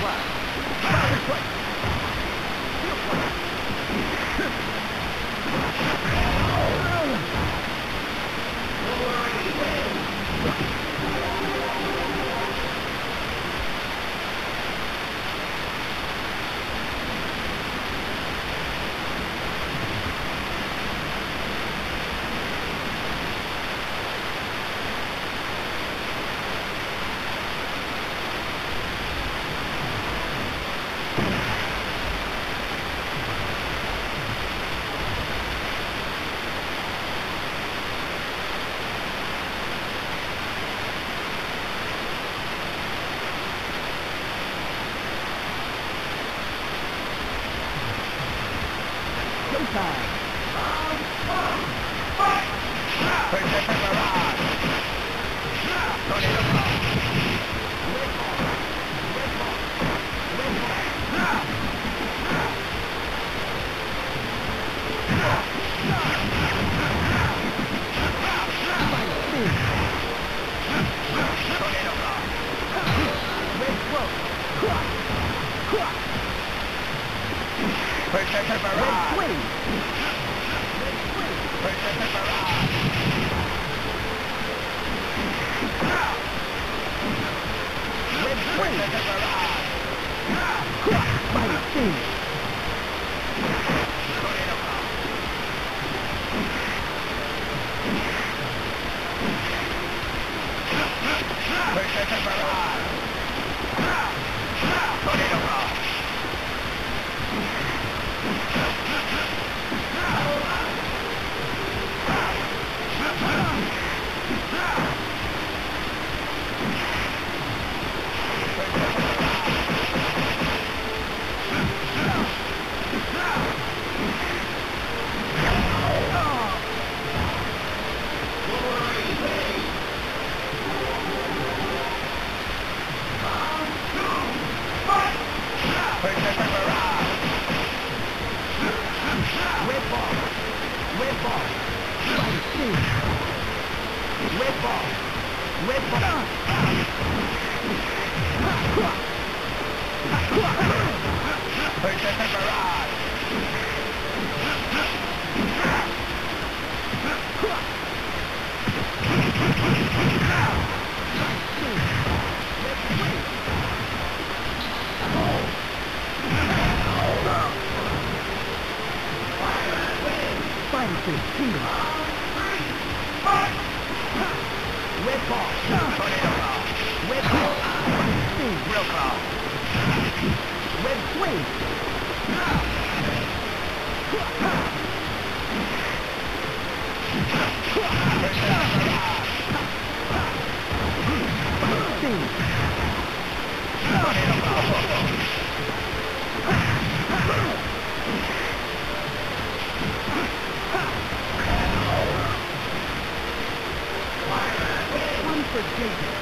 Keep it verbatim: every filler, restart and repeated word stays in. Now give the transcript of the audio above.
flash. Fire strike. Steel flash. Wolverine wins. Showtime. Protected barrage. Tornado ball. Red ball. Red ball. Red ball. Final spin. Tornado ball. Red throat. Protected Red barrage. swing. Red swing. Protected barrage. Red swing. Protected barrage. Final spin. Tornado ball. Protected barrage. Tornado ball. Wolverine wins. Protected barrage. Red ball. Red ball. Final spin. Red ball. Red ball. Protected barrage. Final fifteen. Red ball. Tornado ball. Red ball. Final spin. Real claw. Red swing. Final spin. Tornado ball. One for Jason.